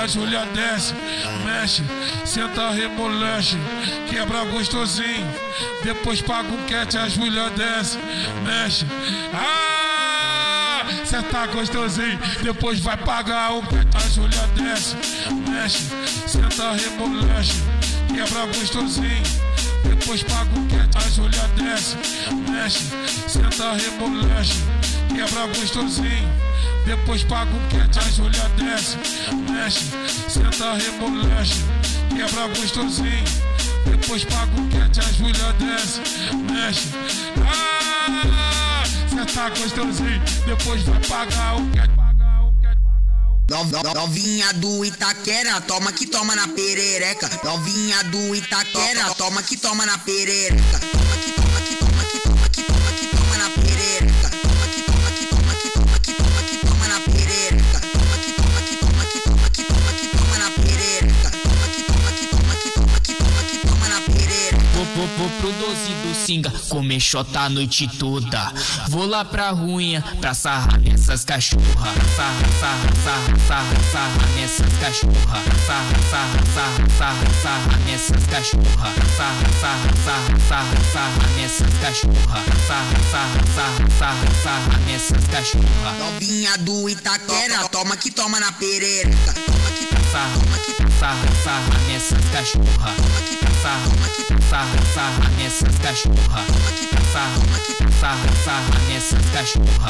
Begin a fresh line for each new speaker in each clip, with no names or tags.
a Júlia desce, mexe, senta, remolexe, quebra gostosinho, depois paga um cat, a Júlia desce, mexe, senta gostosinho, depois vai pagar um cat, a Júlia desce, mexe, senta, remolexe, quebra gostosinho, depois paga um cat, a Júlia desce, mexe, senta, remolexe, quebra gostosinho, depois paga um cat, a Júlia desce, mexe, senta, remolexe, quebra gostosinho, depois paga um cat, a Júlia desce, mexe, senta gostosinho, depois vai pagar um cat.
Novinha do Itaquera, toma que toma na perereca. Novinha do Itaquera, toma que toma na perereca. Toma que toma que toma que toma que toma que toma na perereca. Toma que toma que toma que toma que toma que toma na perereca. Toma que toma que toma que toma que toma que toma na perereca. Toma que toma que toma que toma que toma que toma na perereca.
Vou pro 12 do Singa, comer xota a noite toda. Vou lá pra ruinha, pra sarrar nessas cachorra. Sarra nessas cachorra. Sarra nessas cachorra. Sarra nessas cachorra. Sarra nessas cachorra.
Novinha do Itaquera, toma que toma na perereca. Toma que toma que
sarra nessas cachorra.
toma que toma que
Sarra nessas cachorra. Sarra nessas cachorra.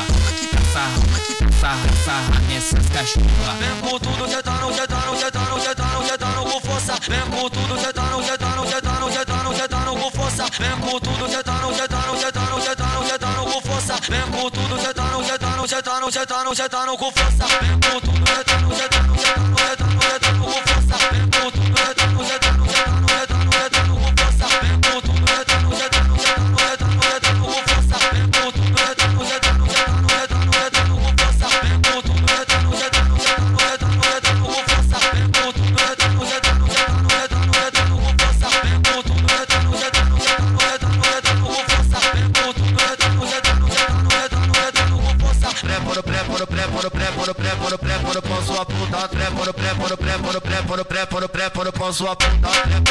Sarra nessas cachorra.
Vem com tudo, jetando com força. Vem com tudo, jetando com força. Vem com tudo, jetando com força. Vem com tudo, jetando com força. Vem com tudo, jetando com força. Vem com tudo, jetando com força. Vem com tudo, jetando com força. Vem com tudo, jetando com força. Vem com tudo, jetando com força. Vem com tudo, jetando com força. Vem com tudo, jetando com força. Vem com tudo, pré, pão sua puta, pré, pão sua puta,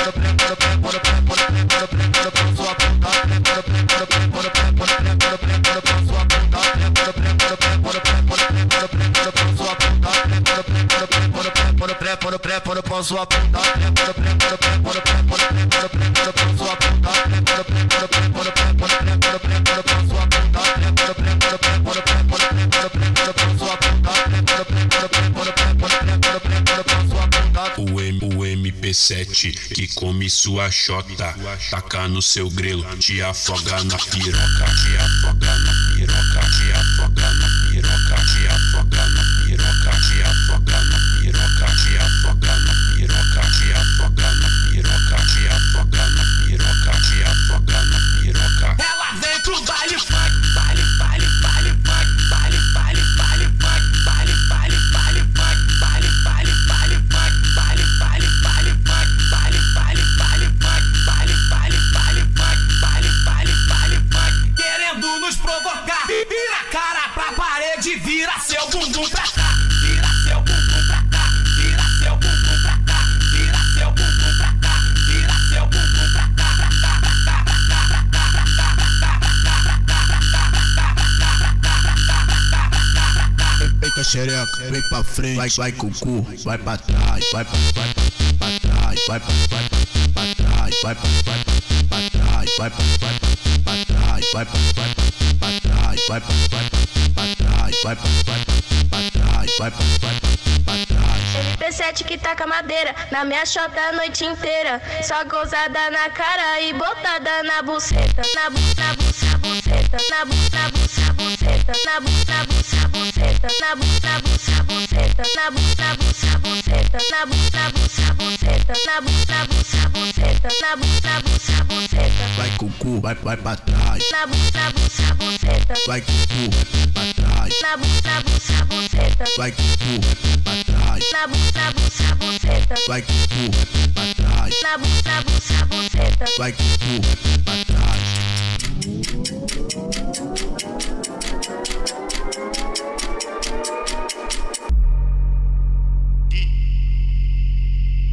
O MP7 que come sua xota, taca no seu grelo, te afoga na piroca, te afoga na piroca, te afoga na piroca, te afoga na piroca, te afoga na piroca, te afoga na piroca, te afoga na piroca, te afoga na piroca, te afoga na piroca.
Ela vem pro baile funk, baile funk, baile funk, baile funk, baile funk, baile funk, baile funk, baile funk, baile funk, baile funk, baile funk, baile funk, baile funk, baile funk, baile funk, querendo nos provocar. Vira a cara pra parede, vira seu bumbum pra cá, vira seu bumbum pra cá, vira seu bumbum pra cá, vira seu bumbum pra cá, vira seu bumbum pra cá,
Vem com a xereca, vem pra frente, vai com o cu, vai pra trás, vai pra trás, vai pra trás, vai pra trás, vai pra trás, vai pra trás, vai pra trás, vai pra trás, vai pra trás, vai pra trás.
MP7 que taca madeira na minha chota a noite inteira. Só gozada na cara e botada na buceta. Na buceta, na buceta, na buceta, na buceta, na buceta, na buceta, na buceta.
Vai com o cu, vai pra trás.
Na buceta,
Vai com o cu, vai pra trás.
na buceta,
Vai com o cu, vai pra trás.
na buceta,
Vai com o cu, vai pra trás.
na buceta.
Vai com o cu, vai pra trás.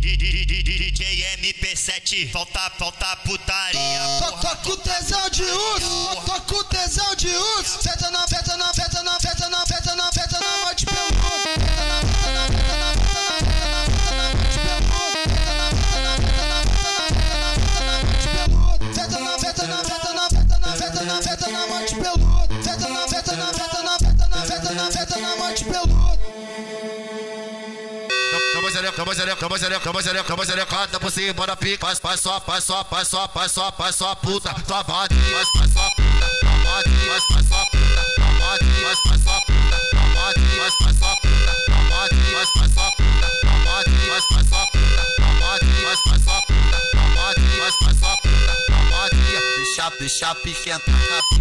DJ MP7, falta putaria.
Tô com tesão de urso, tô com tesão de urso. Feta na noite peludo. Feta na noite peludo. Cama xerecada por cima da pica. Faz só puta. Tua bode, faz só puta. Tua bode, faz só puta. Tua bode, faz só puta. Tua bode, faz só puta. Tua bode, faz só puta. Tua bode, faz só puta. Tua bode, faz só puta. Tua bode, faz só puta. Tua bode, deixa piquenta,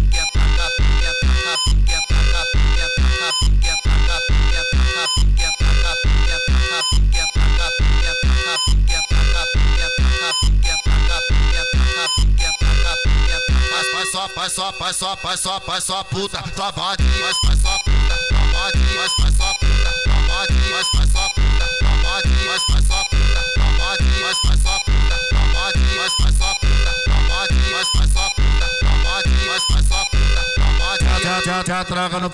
faz só puta, tua bode, faz só puta, tua bode, faz só puta, tua bode, faz só puta, tua bode, faz só puta, tua bode, faz só puta, tua bode, faz só puta, tua bode, faz só puta, tua bode, faz só puta, tua bode, já traga no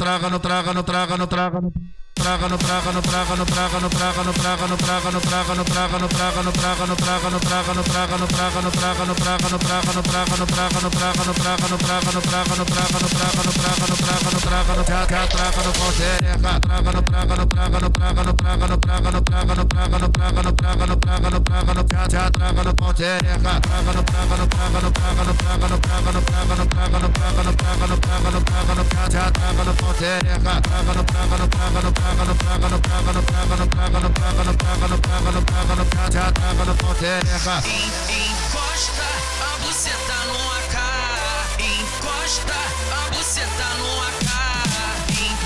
Encosta a buceta no AK. Encosta a buceta no AK.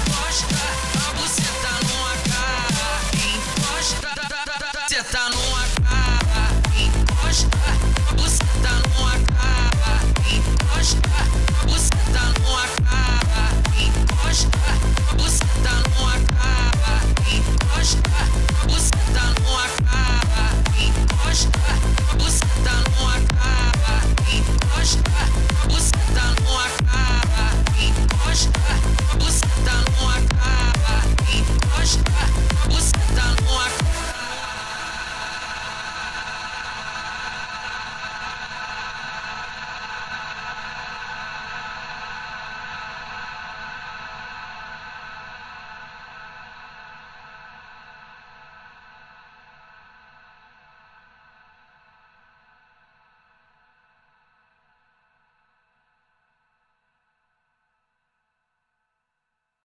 Encosta a buceta no AK. Encosta a buceta no AK.